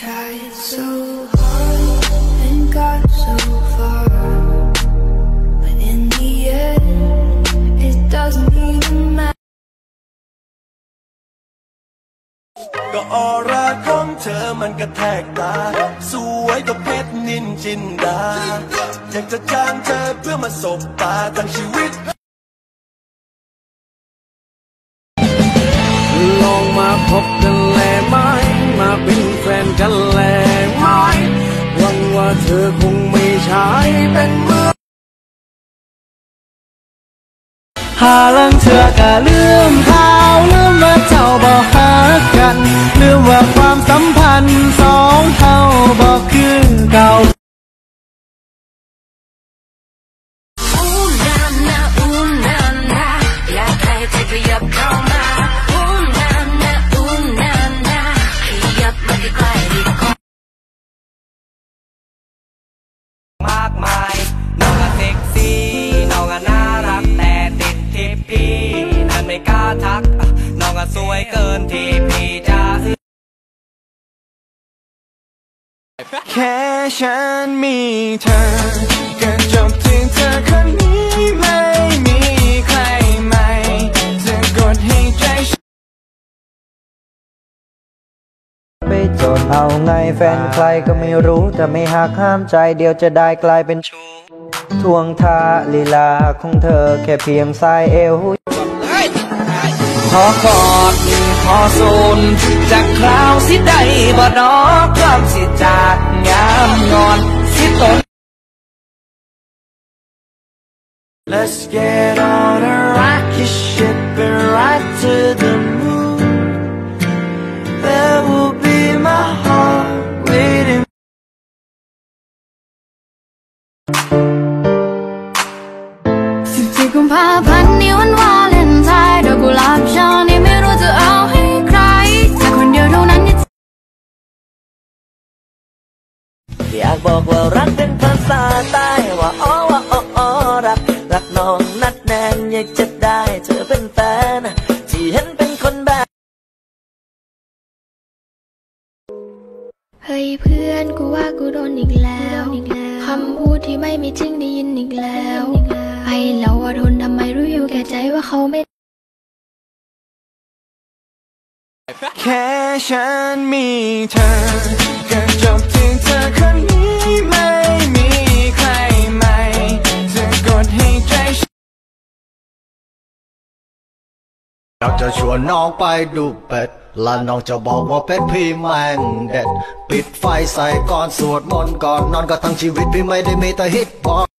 tried so hard and got so far, but in the end, it doesn't even matter. ก็ออร่าของเธอมันกระแทกตาสวยกว่าเพชรนินจินดาอยากจะจ้างเธอเพื่อมาสบตาทั้งชีวิตลองมาพบกันแลไหมมาเป็นแฟนกันแลไหมหวังว่าเธอคงไม่ใช่เป็นเมื่อหาลังเธอก็ลืมเขาลืมว่าเจ้าบอกหากันลืมว่าความสัมพันธ์สองเขาบอกคือเก่าอยากให้เธอขยับเข้ามากมายน้องก็เซ็กซี่น้องก็น่ารักแต่ติดที่พี่นั้นไม่กล้าทักน้องก็สวยเกินที่พี่จะแค่ฉันมีเธอก็จบที่เธอคนนี้ไม่มีใครใหม่จะกดให้ใจไปจดเอาไงแฟนใครก็ไม่รู้แต่ไม่หักห้ามใจเดียวจะได้กลายเป็นชู้ทวงท่าลีลาของเธอแค่เพียงสายเอวขอกอดขอสูนจากคราวสิได้บ่ดอกความสิจากงามงอนสิตน Let's get on a rocket ship and ride to the moon There will be my heart waiting 14 กุมภาพันธ์นี้วันวาเลนไทน์ดอกกุหลาบช่อนี้ไม่รู้จะเอาให้ใครแต่คนเดียวเท่านั้นอยากบอกว่ารักเป็นภาษาใต้ว่าอ๋อรักน้องนัดแน่นอยากจะได้เธอเป็นแฟนที่เห็นเป็นคนแบบเฮ้ยเพื่อนกูว่ากูโดนอีกแล้วคำพูดที่ไม่มีจริงได้ยินอีกแล้วไอ้เราว่าทนทำไมรู้อยู่แก่ใจว่าเขาไม่แค่ฉันมีเธอก็จบที่เธอคนนี้ไม่มีใครใหม่จะกดให้ใจอยากจะชวนน้องไปดูเป็ดและน้องจะบอกว่าเป็ดพี่แม่งเด็ดปิดไฟใส่ก่อนสวดมนต์ก่อนนอนก็ทั้งชีวิตพี่ไม่ได้มีแต่ฮิตบอก